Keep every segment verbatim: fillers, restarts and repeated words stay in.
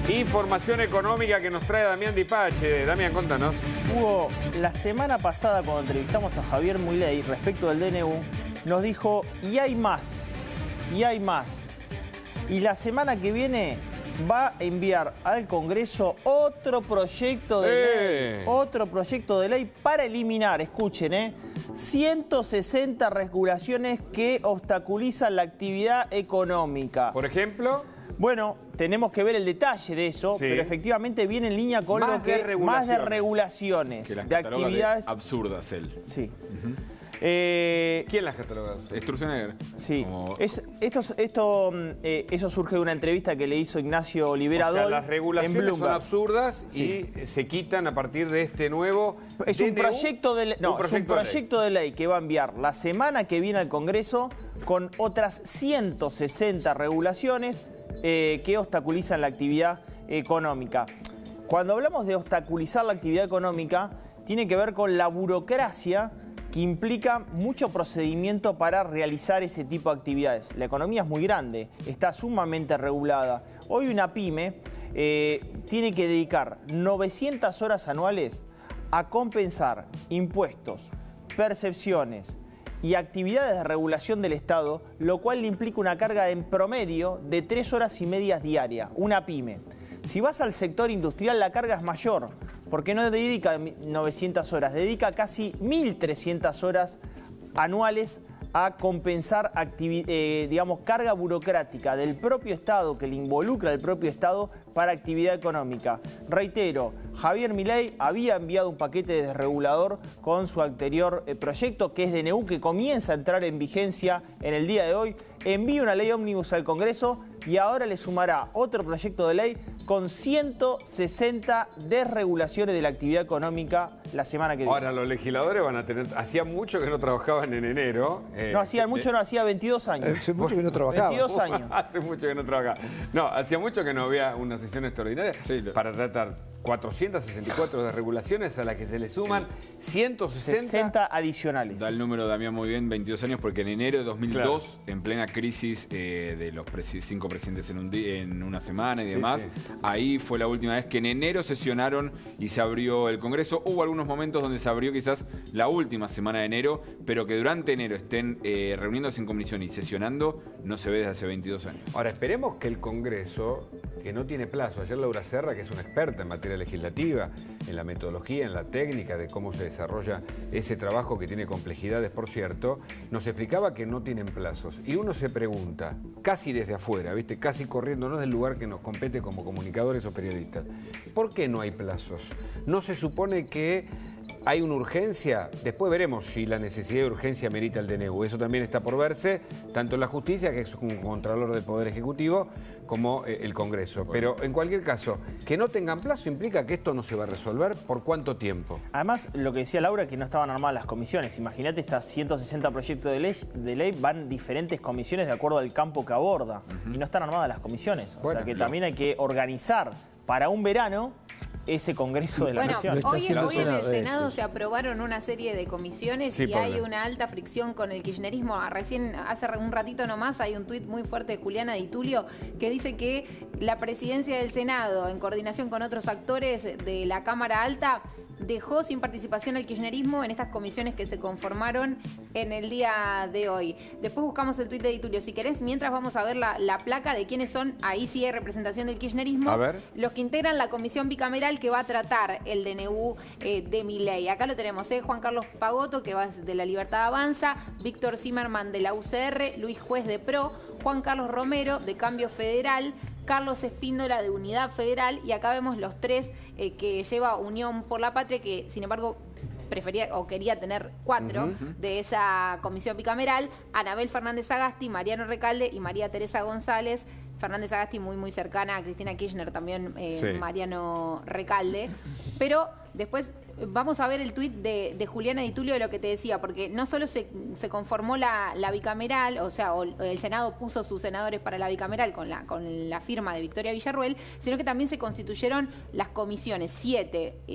Información económica que nos trae Damián Dipache. Damián, contanos. Hugo, la semana pasada cuando entrevistamos a Javier Milei respecto del D N U, nos dijo, y hay más, y hay más. Y la semana que viene va a enviar al Congreso otro proyecto de ¡Eh! ley, otro proyecto de ley para eliminar, escuchen, eh, ciento sesenta regulaciones que obstaculizan la actividad económica. Por ejemplo... Bueno, tenemos que ver el detalle de eso, Sí. pero efectivamente viene en línea con Más lo que de más de regulaciones. regulaciones, Que las de cataloga actividades. de absurdas él. Sí. Eh, ¿Quién las cataloga? Sturzenegger. sí. Como- Es, esto, esto, mm, eh, eso surge de una entrevista que le hizo Ignacio O Liberador sea, las en regulaciones son Bloomberg. absurdas Sí. y se quitan a partir de este nuevo... Es un D N U. proyecto de ley, no, Un es un proyecto de ley. proyecto de ley que va a enviar la semana que viene al Congreso con otras ciento sesenta regulaciones eh, que obstaculizan la actividad económica. Cuando hablamos de obstaculizar la actividad económica, tiene que ver con la burocracia que implica mucho procedimiento para realizar ese tipo de actividades. La economía es muy grande, está sumamente regulada. Hoy una pyme eh, tiene que dedicar novecientas horas anuales a compensar impuestos, percepciones y actividades de regulación del Estado, lo cual le implica una carga en promedio de tres horas y media diarias, una pyme. Si vas al sector industrial, la carga es mayor, porque no dedica novecientas horas, dedica casi mil trescientas horas anuales a compensar eh, digamos, carga burocrática del propio Estado, que le involucra al propio Estado para actividad económica. Reitero, Javier Milei había enviado un paquete desregulador con su anterior eh, proyecto, que es D N U, que comienza a entrar en vigencia en el día de hoy. Envía una ley ómnibus al Congreso y ahora le sumará otro proyecto de ley con ciento sesenta desregulaciones de la actividad económica la semana que viene. Ahora, los legisladores van a tener... Hacía mucho que no trabajaban en enero. eh, No hacían mucho, no, hacía veintidós años. Hace mucho que no trabajaba. veintidós años. Hace mucho que no trabajaba. No, hacía mucho que no había una sesión extraordinaria Sí, lo- para tratar cuatrocientas sesenta y cuatro de regulaciones a las que se le suman ciento sesenta. sesenta adicionales. Da el número, Damián, muy bien, veintidós años, porque en enero de dos mil dos, Claro. en plena crisis eh, de los presi- cinco presidentes en, un día, en una semana y Sí, demás, sí. ahí fue la última vez que en enero sesionaron y se abrió el Congreso. Hubo algunos momentos donde se abrió quizás la última semana de enero, pero que durante enero estén eh, reuniéndose en comisión y sesionando, no se ve desde hace veintidós años. Ahora, esperemos que el Congreso, que no tiene plazo, ayer Laura Serra, que es una experta en materia legislativa, en la metodología, en la técnica de cómo se desarrolla ese trabajo que tiene complejidades, por cierto, nos explicaba que no tienen plazos. Y uno se pregunta, casi desde afuera, ¿viste? Casi corriéndonos del lugar que nos compete como comunicadores o periodistas, ¿por qué no hay plazos? ¿No se supone que hay una urgencia? Después veremos si la necesidad de urgencia merita el D N U. Eso también está por verse, tanto en la justicia, que es un contralor del Poder Ejecutivo, como eh, el Congreso. Pero en cualquier caso, que no tengan plazo implica que esto no se va a resolver. ¿Por cuánto tiempo? Además, lo que decía Laura, que no estaban armadas las comisiones. Imagínate, estas ciento sesenta proyectos de ley, de ley van diferentes comisiones de acuerdo al campo que aborda. Y no están armadas las comisiones. O Bueno, sea que lo- también hay que organizar para un verano ese Congreso de la Bueno, Nación. Lo está hoy, haciendo hoy en el Senado, eh, Senado sí. se aprobaron una serie de comisiones Sí, y hay Paula. una alta fricción con el kirchnerismo. Ah, Recién, hace un ratito nomás, hay un tuit muy fuerte de Juliana Di Tulio que dice que la presidencia del Senado, en coordinación con otros actores de la Cámara Alta, dejó sin participación al kirchnerismo en estas comisiones que se conformaron en el día de hoy. Después buscamos el tuit de Di Tulio. Si querés, mientras vamos a ver la, la placa de quiénes son, ahí sí hay representación del kirchnerismo, A ver. los que integran la comisión bicameral que va a tratar el D N U eh, de Milei. Acá lo tenemos, ¿eh? Juan Carlos Pagotto, que va de La Libertad Avanza, Víctor Zimmerman de la U C R, Luis Juez de PRO, Juan Carlos Romero de Cambio Federal, Carlos Espíndola de Unidad Federal, y acá vemos los tres eh, que lleva Unión por la Patria, que sin embargo prefería o quería tener cuatro Ujú. de esa comisión bicameral: Anabel Fernández Agasti, Mariano Recalde y María Teresa González. Fernández Agasti muy muy cercana a Cristina Kirchner, también eh, Sí. Mariano Recalde. Pero después vamos a ver el tuit de, de Juliana Di Tulio de lo que te decía, porque no solo se, se conformó la, la bicameral, o sea, o el Senado puso sus senadores para la bicameral con la, con la firma de Victoria Villarruel, sino que también se constituyeron las comisiones, siete, eh,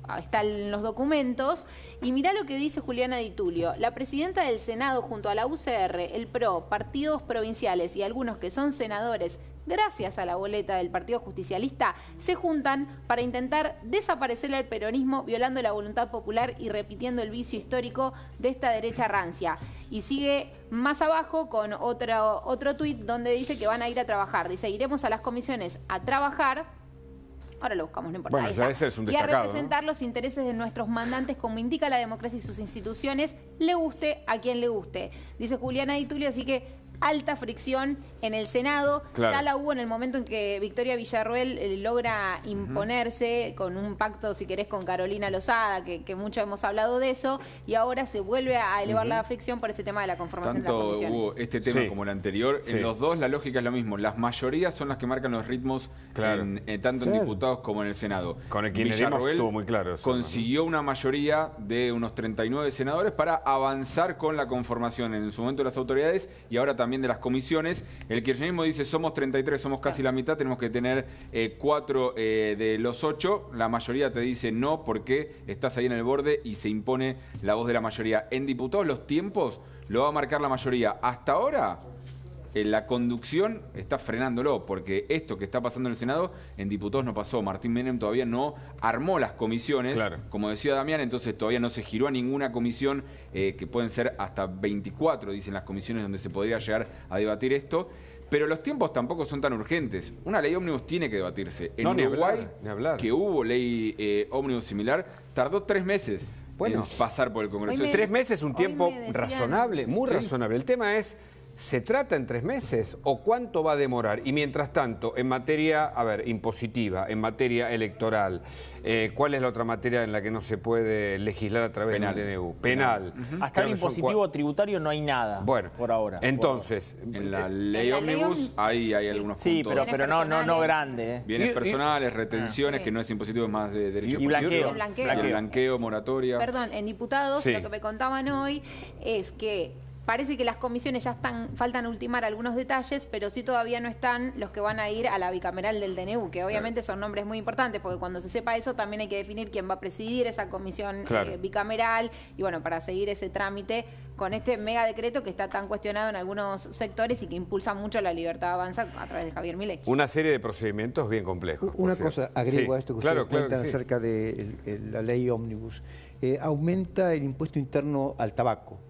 están los documentos. Y mirá lo que dice Juliana Di Tulio. La presidenta del Senado junto a la U C R, el P R O, partidos provinciales y algunos que son senadores, gracias a la boleta del Partido Justicialista, se juntan para intentar desaparecer el peronismo, violando la voluntad popular y repitiendo el vicio histórico de esta derecha rancia. Y sigue más abajo con otro, otro tuit donde dice que van a ir a trabajar. Dice, iremos a las comisiones a trabajar. Ahora lo buscamos, no importa. Bueno, ya ese es un destacado, y a representar, ¿no?, los intereses de nuestros mandantes, como indica la democracia y sus instituciones, le guste a quien le guste. Dice Juliana Di Tulio, así que alta fricción en el Senado. Claro. Ya la hubo en el momento en que Victoria Villarroel eh, logra imponerse uh-huh. con un pacto, si querés, con Carolina Lozada, que, que mucho hemos hablado de eso, y ahora se vuelve a elevar uh-huh. la fricción por este tema de la conformación Tanto de las comisiones. hubo este tema sí. como el anterior. Sí. En los dos la lógica es lo mismo. Las mayorías son las que marcan los ritmos, claro. en, en, tanto en claro. diputados como en el Senado. Con el kirchnerismo estuvo muy claro eso, consiguió ¿no? una mayoría de unos treinta y nueve senadores para avanzar con la conformación en su momento de las autoridades y ahora también de las comisiones. El kirchnerismo dice somos treinta y tres, somos casi la mitad, tenemos que tener eh, cuatro eh, de los ocho. La mayoría te dice no porque estás ahí en el borde y se impone la voz de la mayoría. En diputados los tiempos lo va a marcar la mayoría. Hasta ahora eh, la conducción está frenándolo porque esto que está pasando en el Senado en diputados no pasó. Martín Menem todavía no armó las comisiones, claro. como decía Damián, entonces todavía no se giró a ninguna comisión, eh, que pueden ser hasta veinticuatro, dicen las comisiones donde se podría llegar a debatir esto. Pero los tiempos tampoco son tan urgentes. Una ley ómnibus tiene que debatirse. En no, Uruguay, ni hablar, ni hablar. que hubo ley eh, ómnibus similar, tardó tres meses bueno, en pasar por el Congreso. Me, tres meses es un tiempo decían, razonable, muy ¿sí? razonable. El tema es, ¿se trata en tres meses o cuánto va a demorar? Y mientras tanto, en materia, a ver, impositiva, en materia electoral, eh, ¿cuál es la otra materia en la que no se puede legislar a través del D N U? Penal. Penal. Uh-huh. Hasta el impositivo tributario no hay nada, bueno, por ahora. Entonces, por ahora. En la ley ómnibus ahí hay sí. algunos sí, puntos. Sí, pero, pero no, no, no grande. ¿eh? Bienes personales, retenciones, ah, sí. que no es impositivo, es más de derecho. Y blanqueo. Y blanqueo. blanqueo. blanqueo, moratoria. Perdón, en diputados sí. lo que me contaban hoy es que parece que las comisiones ya están, faltan ultimar algunos detalles, pero sí todavía no están los que van a ir a la bicameral del D N U, que obviamente claro. son nombres muy importantes, porque cuando se sepa eso también hay que definir quién va a presidir esa comisión claro. eh, bicameral, y bueno, para seguir ese trámite con este mega decreto que está tan cuestionado en algunos sectores y que impulsa mucho la libertad avanza a través de Javier Milei. Una serie de procedimientos bien complejos. Una cosa, agrego sí. a esto que claro, ustedes claro cuentan que sí. acerca de el, el, la ley ómnibus. Eh, aumenta el impuesto interno al tabaco.